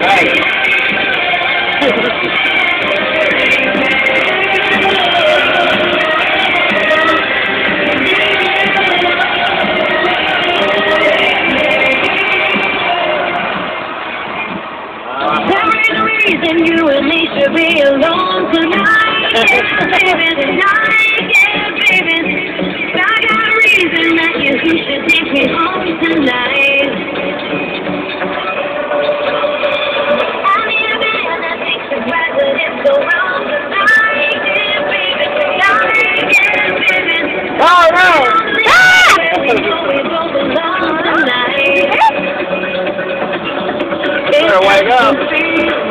Reason you and me should be alone tonight. Baby, tonight, yeah, baby. I got a reason that you should take me home tonight. I need a man that thinks it's right, but it's so wrong tonight, yeah, baby. Tonight, yeah, baby. All right. We both belong tonight. Better wake up.